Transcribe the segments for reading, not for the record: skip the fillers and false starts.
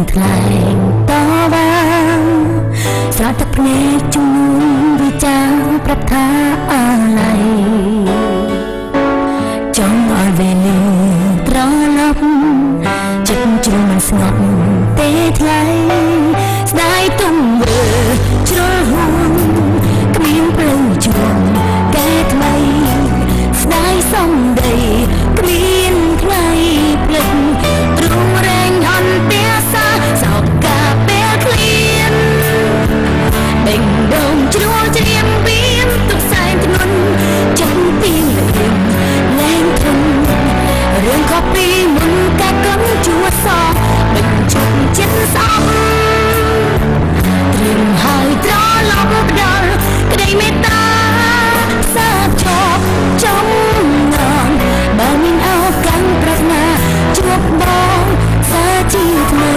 ថ្លែងតវ៉ាស្រោចទឹកភ្នែកជំនួនវិចារប្រាប់ថាអាឡ័យចង់ឲ្យវេលាត្រឡប់ចិត្តជ្រុលមិនស្ងប់ទេថ្លៃស្ដាយទុំវើជ្រុលហួងគ្មានព្រឹងជួងកែថ្មីស្ដាយសំដីគ្មានថ្ងៃភ្លេចទ្រូងរែងអន្ទះសាសោកកាពេលឃ្លានដេញដូងជ្រួលច្រៀងបៀមទុកសែងធ្ងន់ចិត្តពីលៀមលែងធន់រឿងខុសពីមុនកាកុំជួសោបញ្ចុកចិត្តស្អប់ត្រៀមហើយត្រឡប់ដល់ក្តីមេត្តាសាជប់ចំងងបើមានឱកាសប្រាថ្នាជួបបងសាជាថ្មី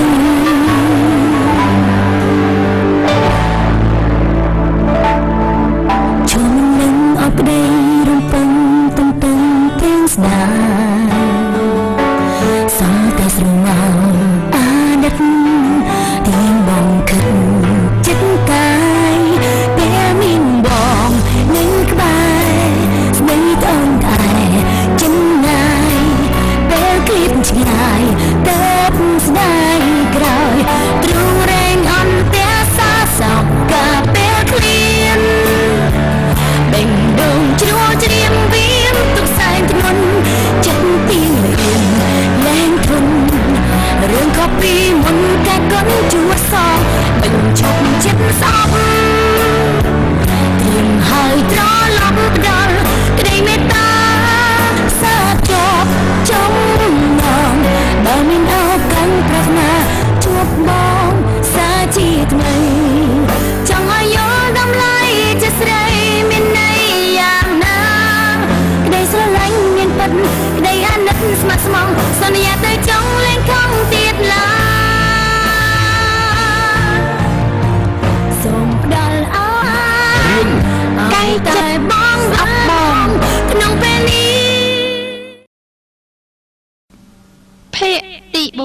ជុំនឹងអបក្តីរំពឹងទន្ទឹងទាំងស្ដាយសំតែស្រមោលអាណិតទៀងបងគិតចិត្តកាយពេលមានបងនឹងក្បែរស្ដីត្អូនត្អែចំណាយពេលគៀបឆ្ងាយទៅស្ដាយក្រោយទ្រូងរែងអន្ទះសាសោកកាពេលឃ្លានដេញដូងជ្រួលច្រៀងបៀមទុកសែងធ្ងន់ចិត្តទៀងលៀមលែងធន់រឿងខុសពីមុនកាកុំជួសោបញ្ចុកចិត្តស្អប់ត្រៀមហើយត្រឡប់ដល់ក្តីមេត្តាសាជប់ចំងងបើមានឱកាសប្រាថ្នាជួបបងសាជាថ្មីចង់ឲ្យយល់តម្លៃជាស្រីមានន័យយ៉ាងណាក្តីស្រឡាញ់មានពិតក្តីអាណិតស្មោះស្មោះសន្យាទៅចង់លែងខំទៀតឡើយសូមផ្ដល់ឲ្យរឿងកាយតែបងអបបងក្នុងពេលនេះភេទទី4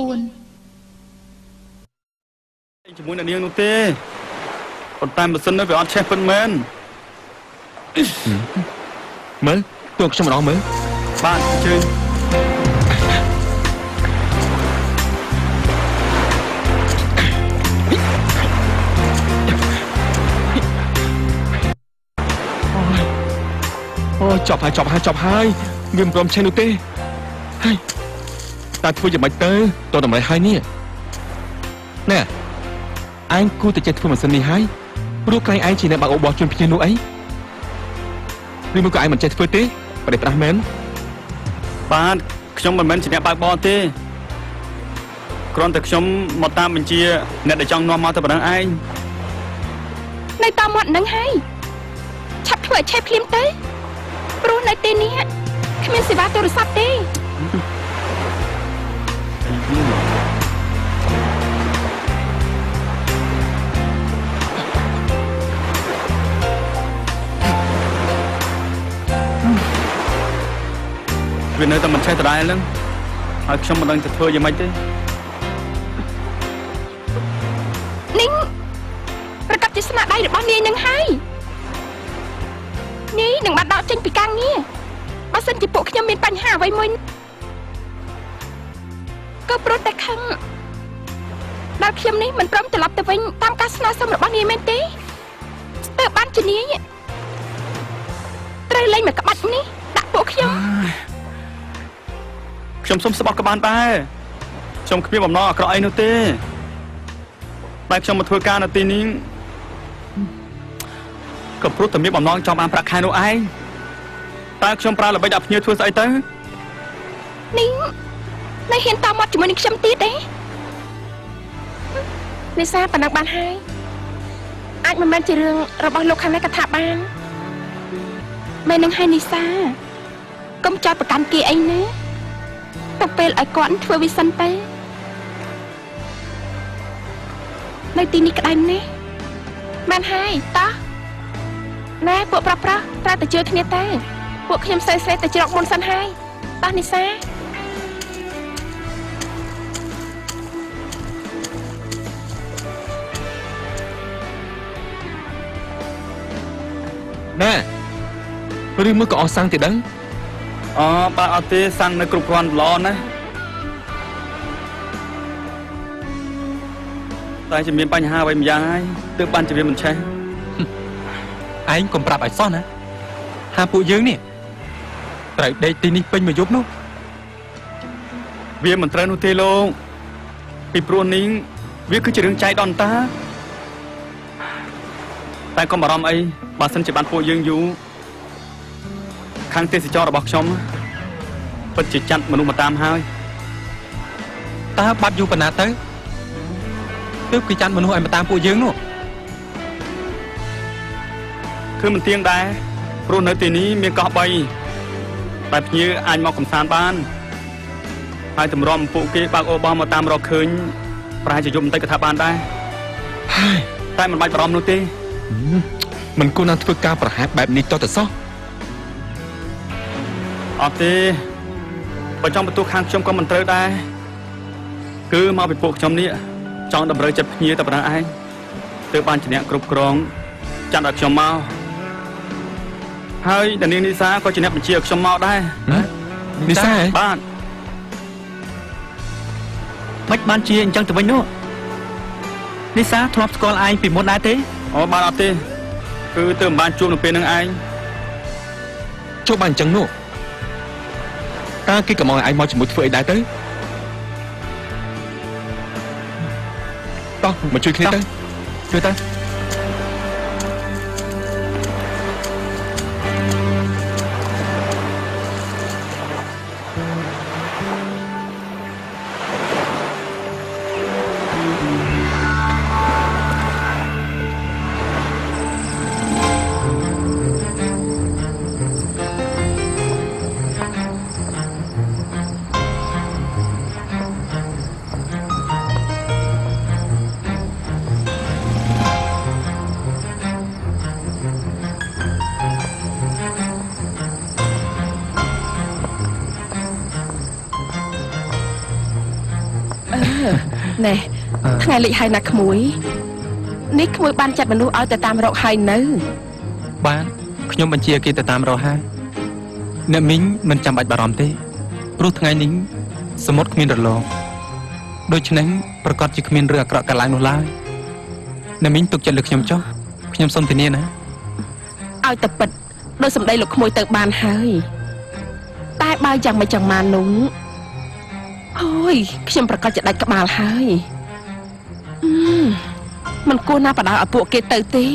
ជាមួយអ្នកនាងនោះទេប៉ុន្តែម៉ាស៊ីននេះវាអត់ឆេះពិនមែនមើលទួខ្ញុំម្ដងមើលបាទជើងអូចប់ហើយវាមិនព្រមឆេះនោះទេហើយតើធ្វើយ៉ាងម៉េចទៅតតម្លៃហើយនេះណែឯងគួរតែចេះធ្វើម៉ាស៊ីននេះហើយព្រោះក្រែងឯងជាអ្នកបើកបោះជូនភ្ញៀវនោះអីឬមកក៏ឯងមិនចេះធ្វើទេប្រដេះប្រាស់មែនបាទខ្ញុំមិនមែនជាអ្នកបើកបរទេគ្រាន់តែខ្ញុំមកតាមបញ្ជាអ្នកដែលចង់នាំមកទៅប៉ុណ្ណឹងឯងនៅតាមមាត់នឹងហើយឆាប់ធ្វើឲ្យឆេះភ្លាមទៅព្រោះនៅទីនេះគ្មានសេវាទូរស័ព្ទទេវានៅតែមិនឆេះដដែលហ្នឹងហើយខ្ញុំមិនដឹងទៅធ្វើយ៉ាងម៉េចទេនាងប្រកាសជាស្នាដៃរបស់នាងនឹងហើយនាងនឹងបានដកចេញពីការងារបើសិនជាពួកខ្ញុំមានបញ្ហាអ្វីមួយក៏ព្រោះតែខឹងដល់ខ្ញុំនេះមិនព្រមត្រឡប់ទៅវិញតាមការស្នើសុំរបស់នាងមែនទេស្ទើរបានជានាងត្រូវលេងមកក្បាច់នេះដាក់ពួកខ្ញុំសុំស្បោះក៏បានដែរខ្ញុំគ្មានបំណងអាក្រក់អីនោះទេតែខ្ញុំមកធ្វើការនៅទីនេះក៏ព្រោះតែមានបំណងចង់បានប្រាក់ខែនោះឯងតើខ្ញុំប្រើល្បិចដាក់ភ្ញៀវធ្វើស្អីទៅនាងនៅហ៊ានតមាត់ជាមួយនឹងខ្ញុំទៀតទេនេសាប៉ុណ្ណឹងបានហើយអាចមិនមែនជារឿងរបស់លោកខាងនេះក៏ថាបានមែននឹងហើយនេសាកុំចោទប្រកាន់គេអីណាទៅពេលឲ្យគាត់ធ្វើវិសិនទៅនៅទីនេះក្តៅណាស់បានហើយតោះណែពួកប្រុសត្រូវតែជួយគ្នាទៅពួកខ្ញុំស្រីទៅជ្រកមុនសិនហើយតោះនេសាណែឬមើលក៏អស់សាំងទេដឹងបាទអត់ទេសាំងនៅគ្រប់គ្រាន់ល្អណាស់តែជាមានបញ្ហាអ្វីម្យ៉ាងហើយទើបបានជាវាមិនឆេះឯងកុំប្រាប់ឲ្យសោះណាថាពួកយើងនេះត្រូវដេកទីនេះពេញមួយយប់នោះវាមិនត្រូវនោះទេលោកពីព្រោះនេះវាគឺជារឿងចៃដន្យតាតែកុំបារម្ភអីបើសិនជាបានពួកយើងយូរខាងទេសចររបស់ខ្ញុំពិតជាចាត់មនុស្សមកតាមហើយតើបាត់យូរប៉ុណ្ណាទៅទើបគេចាត់មនុស្សឲ្យមកតាមពួកយើងនោះគឺមិនទៀងដែរព្រោះនៅទីនេះមានកោះ3តែភ្ញៀវអាចមកកំសាន្តបានហើយតម្រាំពួកគេបើកអូបោះមកតាមរកឃើញប្រហែលជាយប់បន្តិចក៏ថាបានដែរហើយតែមិនបាច់បារម្ភនោះទេមិនគួរនឹងធ្វើការប្រហែសបែបនេះតទៅសោះអត់ទេបើចង់បន្ទោសខាងខ្ញុំក៏មិនត្រូវដែរគឺមកពីពួកខ្ញុំនេះចង់តម្រូវចិត្តភ្ញៀវតែប៉ុណ្ណឹងឯងទើបបានជាអ្នកគ្រប់គ្រងចាត់ឲ្យខ្ញុំមកហើយតានាងនីសាក៏ជាអ្នកបញ្ជាឲ្យខ្ញុំមកដែរនីសាបាទមិនបានជាអញ្ចឹងទៅវិញនោះនីសាធ្លាប់ស្គាល់ឯងពីមុនដែរទេអូបាទអត់ទេគឺទើបមិនបានជួបនៅពេលហ្នឹងឯងជួបបានអញ្ចឹងនោះតើគេក៏មកឲ្យឯងមកជាមួយធ្វើអីដែរទៅតោះមកជួយគ្នាទៅជួយទៅណែថ្ងៃលិចហើយណាក្មួយនេះក្មួយបានចាត់មនុស្សឲ្យទៅតាមរកហើយនៅបានខ្ញុំបញ្ជាគេទៅតាមរកហើយអ្នកមីងមិនចាំបាច់បារម្ភទេព្រោះថ្ងៃនេះសមុទ្រគ្មានរលកដូច្នេះប្រកាសជាគ្មានរឿងអាក្រក់កើតឡើងនោះឡើយអ្នកមីងទុកចិត្តលើខ្ញុំចុះខ្ញុំសូមធានាណាឲ្យតែពិតដោយសម្ដីលោកក្មួយទៅបានហើយតែបើយ៉ាងមិនចង់បាននោះអូយខ្ញុំប្រកាសជាដាច់ក្បាលហើយមិនគួរណាបដៅឲ្យពួកគេទៅទេ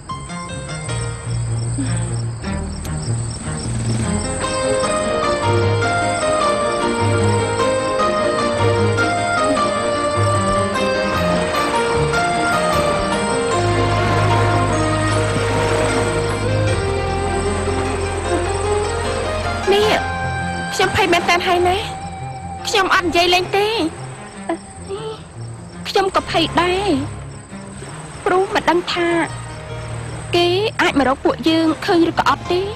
នេះខ្ញុំភ័យមែនតើហើយណាខ្ញុំអត់និយាយលេងទេខ្ញុំក៏ភ័យដែរព្រោះមិនដឹងថាគេអាចមករកពួកយើងឃើញឬក៏អត់ទេ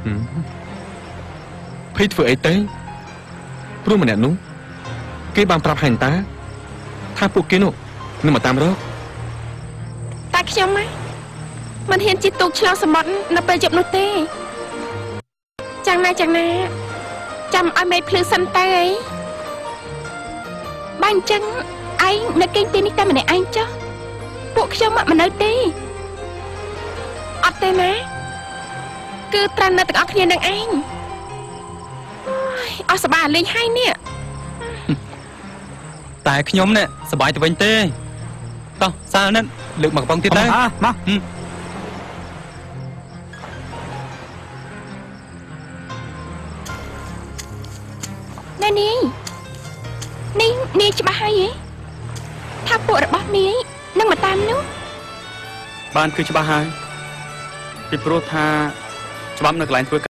ភ័យធ្វើអីទៅព្រោះម្នាក់នោះគេបានប្រាប់ហែងតាថាពួកគេនោះនឹងមកតាមរកតែខ្ញុំមិនហ៊ានជិះទូកឆ្លងសមុទ្រនៅពេលយប់នោះទេចាំណាចាំឲ្យមេភ្លឺសិនទៅអីបើអញ្ចឹងឯងនៅគេងទីនេះតែម្នាក់ឯងចុះពួកខ្ញុំមិននៅទេអត់ទេណាគឺត្រូវនៅទាំងអស់គ្នានឹងឯងអស់សប្បាយលេងហើយនេះតែខ្ញុំនេះសប្បាយទៅវិញទេតោះសាលនេះលើកមកកំប៉ុងទៀតទៅមកណែនាងច្បាស់ហើយថាពួករបស់នាងនឹងមកតាមនោះបានគឺច្បាស់ហើយពីព្រោះថាច្បាប់នៅកន្លែងធ្វើ